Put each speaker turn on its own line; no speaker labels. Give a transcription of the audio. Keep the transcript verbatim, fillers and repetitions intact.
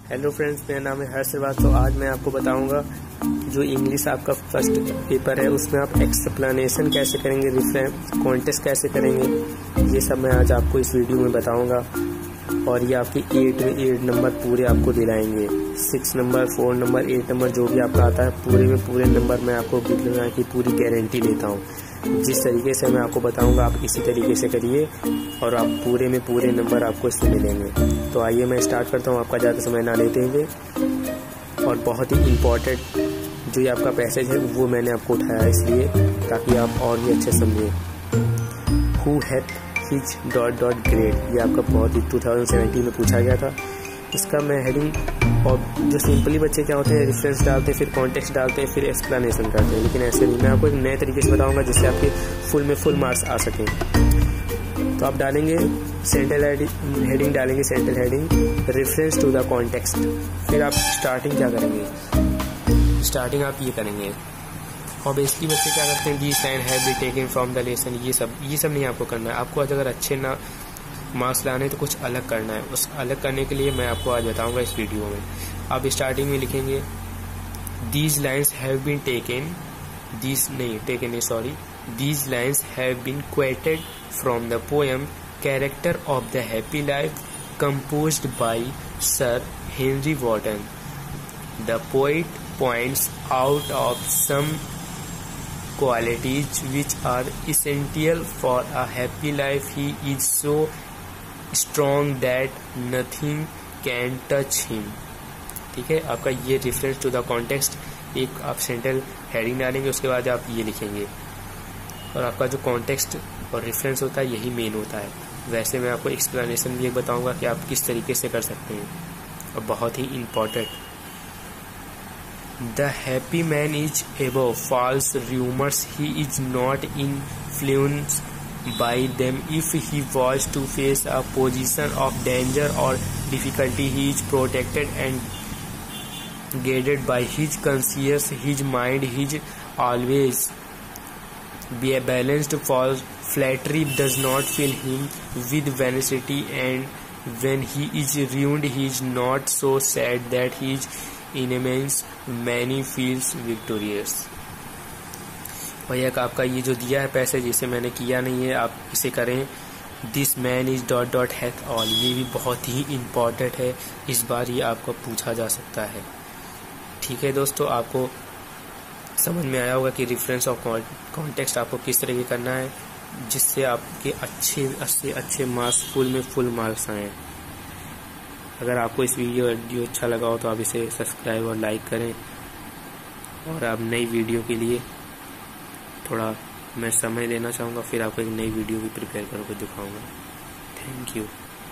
Hello friends, मेरा नाम है हर्ष श्रीवास्तव। तो आज मैं आपको बताऊंगा जो इंग्लिश आपका फर्स्ट पेपर है उसमें आप एक्सप्लेनेशन कैसे करेंगे, रिफ्रेंस कॉन्टेस्ट कैसे करेंगे, ये सब मैं आज आपको इस वीडियो में बताऊंगा। और ये आपकी एट में एट नंबर पूरे आपको दिलाएंगे। Six number, four number, eight number जो भी आपका आता है पूरे में पूरे नंबर मैं आपको दिलाने की पूरी गारंटी लेता हूँ। जिस तरीके से मैं आपको बताऊंगा आप इसी तरीके से करिए और आप पूरे में पूरे नंबर आपको इससे मिलेंगे। तो आइए मैं स्टार्ट करता हूँ आपका ज़्यादा समय ना लेते हुए। और बहुत ही इम्पोर्टेंट जो ये आपका पैसेज है वो मैंने आपको उठाया इसलिए ताकि आप और भी अच्छे समझें। Who hath his dot dot grade, ये आपका बहुत ही टू थाउजेंड सेवेंटीन में पूछा गया था। इसका मैं हेडिंग, और जो सिंपली बच्चे क्या होते हैं रेफरेंस डालते हैं, फिर कॉन्टेक्स्ट डालते हैं, फिर एक्सप्लेनेशन करते हैं, लेकिन ऐसे नहीं। मैं आपको एक नए तरीके से बताऊंगा जिससे आपके फुल में फुल मार्क्स आ सकें। तो आप डालेंगे सेंट्रल हेडिंग, डालेंगे central heading reference to the context. फिर आप स्टार्टिंग क्या करेंगे, स्टार्टिंग आप ये करेंगे। और बेसिकली बच्चे क्या करते हैं, this line have been taken from the lesson, ये सब ये सब नहीं आपको करना है। आपको अगर अच्छे ना मार्क्स लाने तो कुछ अलग करना है। उस अलग करने के लिए मैं आपको आज बताऊंगा इस वीडियो में। आप स्टार्टिंग में लिखेंगे these lines have been taken, these नहीं टेकन है sorry these lines have been quoted from the poem character of the happy life composed by sir Henry Wotton. The poet points out of some qualities which are essential for a happy life. He is so strong that nothing can touch him. ठीक है, आपका ये reference to the context, एक आप central heading डालेंगे, उसके बाद आप ये लिखेंगे। और आपका जो कॉन्टेक्स्ट और रेफरेंस होता है यही मेन होता है। वैसे मैं आपको एक्सप्लेनेशन भी एक बताऊंगा कि आप किस तरीके से कर सकते हैं, और बहुत ही important. The happy man is above false rumors. He is not influenced by them. If he was to face a position of danger or difficulty, he is protected and guided by his conscience. His mind is always be balanced, for flattery does not fill him with vanity, and when he is ruined, he is not so sad that he is enemies many feels victorious। और एक आपका ये जो दिया है पैसे, जिसे मैंने किया नहीं है, आप इसे करें। This man is dot dot hath all, ये भी बहुत ही इम्पोर्टेंट है, इस बार ये आपको पूछा जा सकता है। ठीक है दोस्तों, आपको समझ में आया होगा कि रेफरेंस और कॉन्टेक्स्ट आपको किस तरह से करना है जिससे आपके अच्छे अच्छे अच्छे मार्क्स फुल में फुल मार्क्स आएँ। अगर आपको इस वीडियो वीडियो अच्छा लगा हो तो आप इसे सब्सक्राइब और लाइक करें। और आप नई वीडियो के लिए थोड़ा मैं समय देना चाहूँगा, फिर आपको एक नई वीडियो भी प्रिपेयर करके दिखाऊँगा। Thank you.